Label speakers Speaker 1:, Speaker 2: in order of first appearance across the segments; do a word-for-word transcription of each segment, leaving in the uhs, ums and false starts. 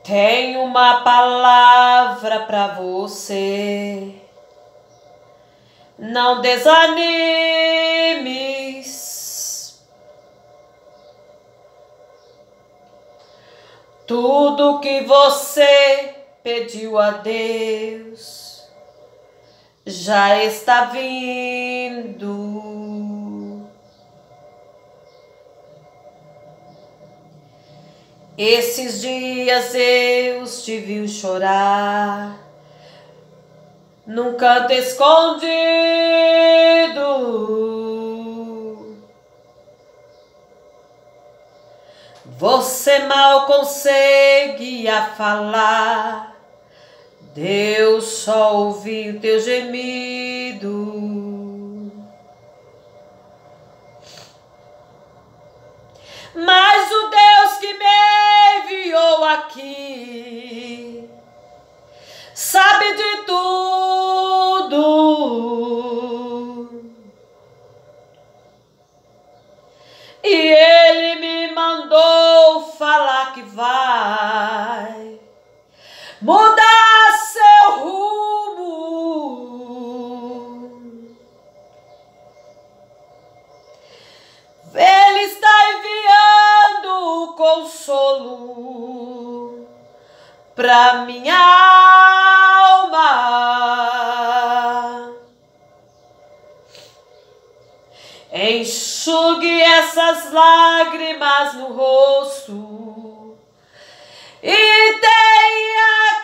Speaker 1: Tenho uma palavra para você. Não desanimes. Tudo que você pediu a Deus já está vindo. Esses dias eu te vi chorar num canto escondido. Você mal conseguia falar, Deus só ouviu teu gemido. Mas o Deus que me enviou aqui sabe de tudo, e Ele me mandou falar que vai mudar seu rumo. Ele está enviando o consolo pra minha alma. Enxugue essas lágrimas no rosto e tenha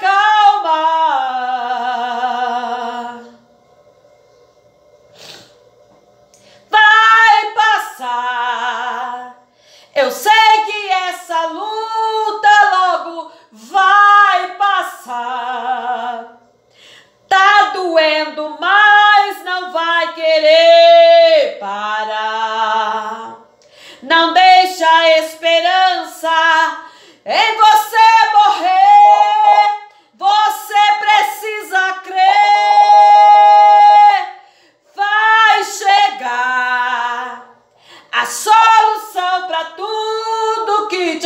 Speaker 1: calma. Vai passar. Eu sei que essa luta logo vai passar. Tá doendo, mas não vai querer parar. Não deixa a esperança em você morrer. Você precisa crer. Vai chegar a solução para tudo que te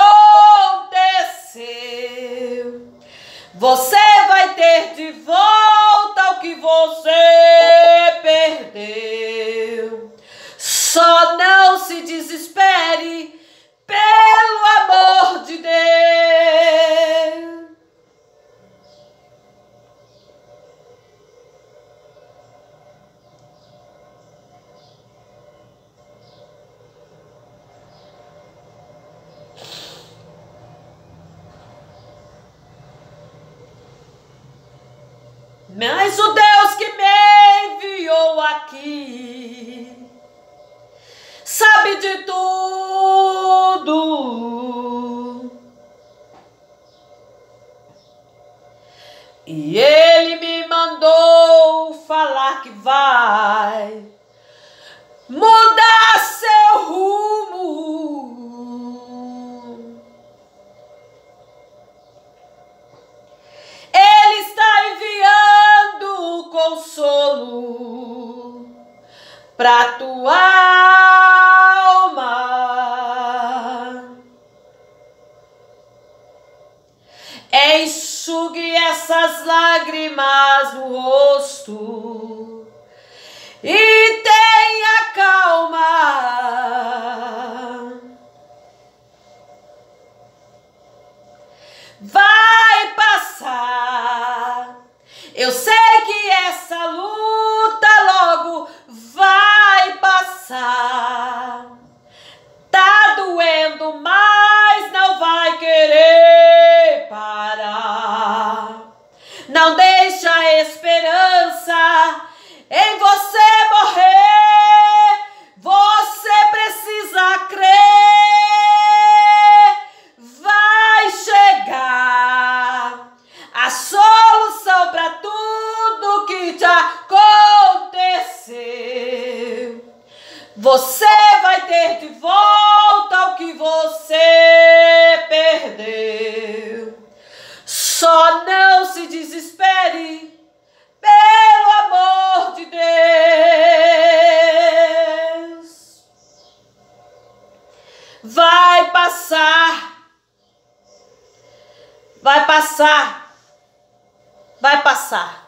Speaker 1: aconteceu. Você vai ter de volta o que você perdeu. Só não se desespere, pelo amor de Deus. Mas o Deus que me enviou aqui sabe de tudo, e Ele me mandou falar que vai mudar seu rumo. Ele está enviando o consolo pra tua alma. Enxugue essas lágrimas no rosto e tenha calma. Vai passar. Eu sei que essa luta logo vai passar. Tá doendo, mas não vai querer parar. Não deixa a esperança em você morrer. Você precisa crer. Vai chegar a solução para tudo que te aconteceu. Você vai ter de volta o que você perdeu. Só não se desespere, pelo amor de Deus. Vai passar. Vai passar. Vai passar.